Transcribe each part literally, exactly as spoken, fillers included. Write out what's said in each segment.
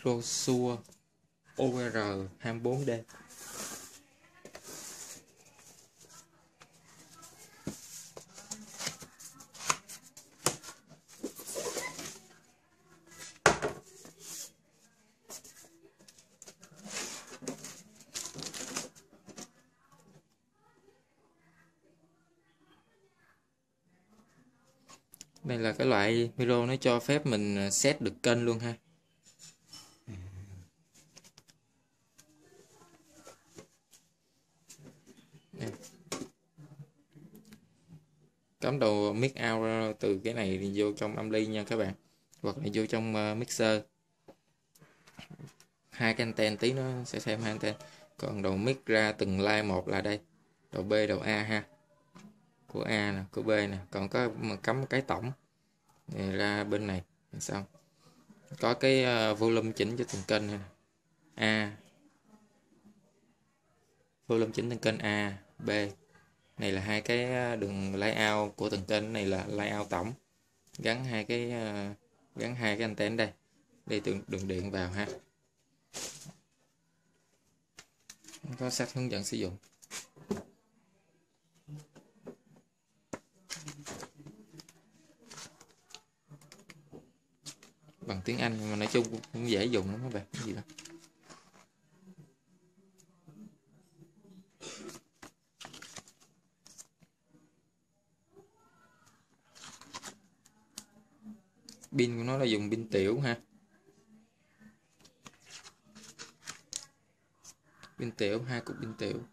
micro Shure O R hai mươi bốn D. Đây là cái loại micro nó cho phép mình set được kênh luôn ha. Cắm đầu mic out từ cái này thì vô trong âm ly nha các bạn, hoặc là vô trong mixer. Hai cái anten tí nó sẽ thêm hai anten. Còn đầu mic ra từng line một là đây, đầu B, đầu A ha, của A nè, của B nè. Còn có cắm cái tổng này ra bên này xong. Có cái volume chỉnh cho từng kênh này nè. A, volume chỉnh từng kênh A, B. Này là hai cái đường layout của từng kênh, này là layout tổng. Gắn hai cái gắn hai cái anten đây. Đây đường, đường điện vào ha. Có sách hướng dẫn sử dụng. Bằng tiếng Anh nhưng mà nói chung cũng dễ dùng lắm các bạn, cái gì đó. Pin của nó là dùng pin tiểu ha. Pin tiểu, hai cục pin tiểu.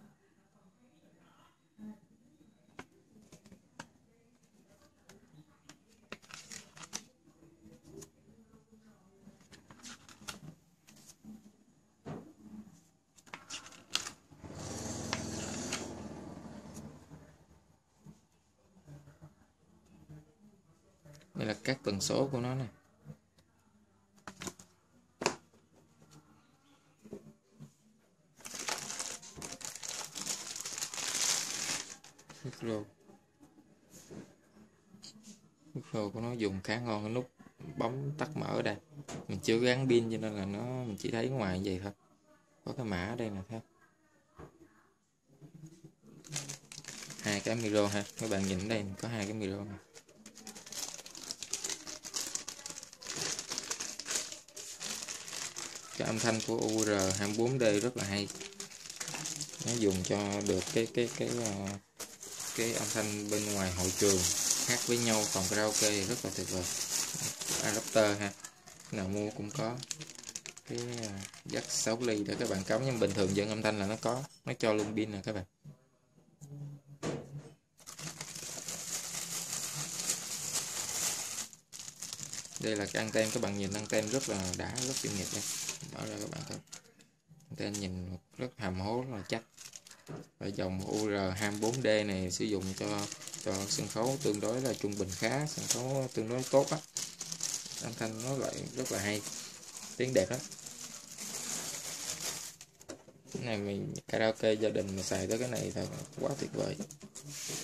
Đây là các tần số của nó này. Micro Micro của nó dùng khá ngon, cái nút bấm tắt mở ở đây. Mình chưa gắn pin cho nên là nó mình chỉ thấy ngoài vậy thôi. Có cái mã ở đây nè thấy. Hai cái micro ha, các bạn nhìn đây có hai cái micro này. Cái âm thanh của U R hai mươi bốn D rất là hay. Nó dùng cho được cái cái cái cái, cái âm thanh bên ngoài hội trường hát với nhau, phòng karaoke thì rất là tuyệt vời. Adapter ha, nào mua cũng có cái jack sáu ly để các bạn cắm, nhưng bình thường dẫn âm thanh là nó có, nó cho luôn pin nè các bạn. Đây là cái anten, các bạn nhìn anten rất là đã, rất chuyên nghiệp đây. Mở ra các bạn coi, anten nhìn rất hàm hố, rất là chắc. Và dòng U R hai mươi bốn D này sử dụng cho cho sân khấu tương đối là trung bình khá, sân khấu tương đối tốt á. Âm thanh nó lại rất là hay, tiếng đẹp lắm. Cái này mình karaoke gia đình mà xài tới cái này thật quá tuyệt vời.